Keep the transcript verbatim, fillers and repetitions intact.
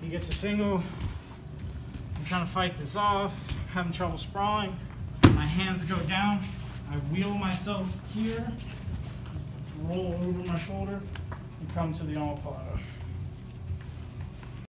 He gets a single. I'm trying to fight this off, having trouble sprawling. My hands go down. I wheel myself here, roll over my shoulder, and come to the omoplata.